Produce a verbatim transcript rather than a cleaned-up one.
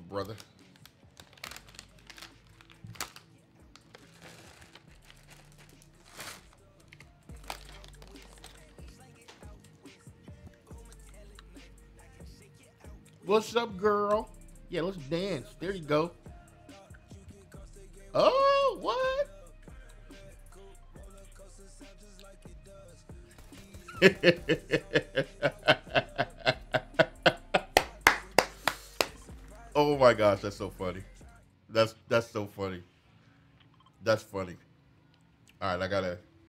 brother. What's up, girl? Yeah, let's dance. There you go. Oh, what? Oh my gosh, that's so funny. That's that's so funny. That's funny. All right, I gotta